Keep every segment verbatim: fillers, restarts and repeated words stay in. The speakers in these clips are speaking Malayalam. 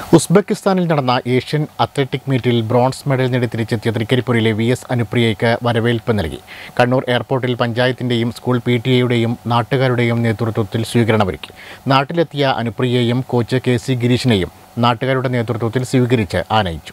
ഉസ്ബെക്കിസ്ഥാനിൽ നടന്ന ഏഷ്യൻ അത്ലറ്റിക് മീറ്റിൽ ബ്രോൺസ് മെഡൽ നേടി തിരിച്ചെത്തിയ തൃക്കരിപ്പൂരിലെ വി എസ് അനുപ്രിയയ്ക്ക് വരവേൽപ്പ് നൽകി. കണ്ണൂർ എയർപോർട്ടിൽ പഞ്ചായത്തിൻ്റെയും സ്കൂൾ പി ടി എയുടെയും നാട്ടുകാരുടെയും നേതൃത്വത്തിൽ സ്വീകരണമൊരുക്കി. നാട്ടിലെത്തിയ അനുപ്രിയയെയും കോച്ച് കെ സി ഗിരീഷിനെയും നാട്ടുകാരുടെ നേതൃത്വത്തിൽ സ്വീകരിച്ച് ആനയിച്ചു.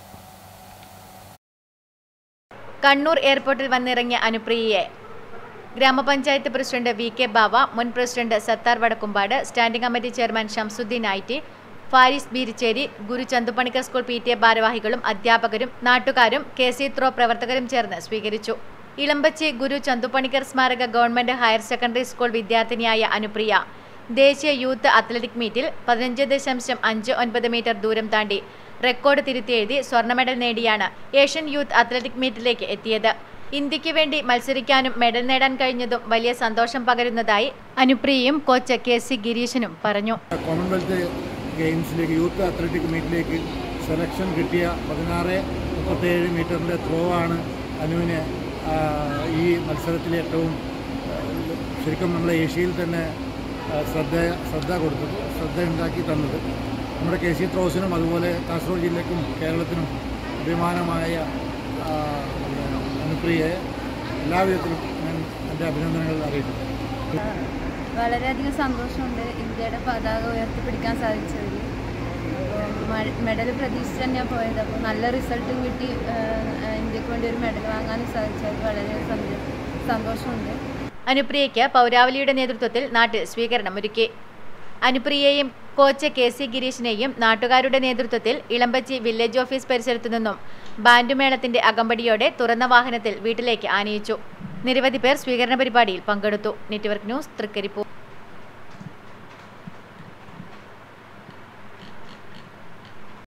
കണ്ണൂർ എയർപോർട്ടിൽ വന്നിറങ്ങിയ അനുപ്രിയയെ ഗ്രാമപഞ്ചായത്ത് പ്രസിഡന്റ് വി കെ ബാവ, മുൻ president Sattar Vadakkumpad, standing committee chairman Shamsuddin Aiti, Faris Beericheri, Guru Chandupanikkar school P T A ഭാരവാഹികളും അധ്യാപകരും നാട്ടുകാരും കെ സി ത്രോ പ്രവർത്തകരും ചേർന്ന് സ്വീകരിച്ചു. ഇളമ്പച്ചി ഗുരു ചന്തുപണിക്കർ സ്മാരക ഗവൺമെന്റ് ഹയർ സെക്കൻഡറി സ്കൂൾ വിദ്യാർത്ഥിനിയായ അനുപ്രിയ ദേശീയ യൂത്ത് അത്ലറ്റിക് മീറ്റിൽ പതിനഞ്ച് ദശാംശം അഞ്ച് ഒൻപത് മീറ്റർ ദൂരം താണ്ടി റെക്കോർഡ് തിരുത്തിയെഴുതി സ്വർണ്ണ മെഡൽ നേടിയാണ് ഏഷ്യൻ യൂത്ത് അത്ലറ്റിക് മീറ്റിലേക്ക് എത്തിയത്. ഇന്ത്യക്ക് വേണ്ടി മത്സരിക്കാനും മെഡൽ നേടാൻ കഴിഞ്ഞതും വലിയ സന്തോഷം പകരുന്നതായി അനുപ്രിയയും കോച്ച് കെ സി ഗിരീഷനും പറഞ്ഞു. കോമൺവെൽത്ത് ഗെയിംസിലേക്ക് യൂത്ത് അത്ലറ്റിക് മീറ്റിലേക്ക് സെലക്ഷൻ കിട്ടിയ പതിനാറ് മുപ്പത്തേഴ് മീറ്ററിൻ്റെ ത്രോ ആണ് അനുവിന് ഈ മത്സരത്തിൽ ഏറ്റവും ശരിക്കും നമ്മളെ ഏഷ്യയിൽ തന്നെ ശ്രദ്ധ ശ്രദ്ധ കൊടുത്തത് ശ്രദ്ധ ഉണ്ടാക്കി തന്നത്. നമ്മുടെ കെ സി ത്രോസിനും അതുപോലെ കാസർഗോഡ് ജില്ലയ്ക്കും കേരളത്തിനും അഭിമാനമായ അനുപ്രിയയെ എല്ലാവിധത്തിലും ഞാൻ എൻ്റെ അഭിനന്ദനങ്ങൾ അറിയിക്കുന്നു. വളരെയധികം സന്തോഷമുണ്ട് ഇന്ത്യയുടെ പതാക ഉയർത്തിപ്പിടിക്കാൻ സാധിച്ചതിൽ. അപ്പോൾ മെഡൽ പ്രതീക്ഷിച്ച് തന്നെയാണ് പോയത്. അപ്പോൾ നല്ല റിസൾട്ടും കിട്ടി ഇന്ത്യക്ക് വേണ്ടി ഒരു മെഡൽ വാങ്ങാനും സാധിച്ചത് വളരെ സന്തോഷമുണ്ട്. അനുപ്രിയയ്ക്ക് പൗരാവലിയുടെ നേതൃത്വത്തിൽ നാട്ടിൽ സ്വീകരണമൊരുക്കി. അനുപ്രിയയെയും കോച്ച് കെ സി ഗിരീഷിനെയും നാട്ടുകാരുടെ നേതൃത്വത്തിൽ ഇളമ്പച്ചി വില്ലേജ് ഓഫീസ് പരിസരത്തു നിന്നും ബാൻഡുമേളത്തിന്റെ അകമ്പടിയോടെ തുറന്ന വാഹനത്തിൽ വീട്ടിലേക്ക് ആനയിച്ചു. നിരവധി പേർ സ്വീകരണ പരിപാടിയിൽ പങ്കെടുത്തു. Network news, Trikaripur.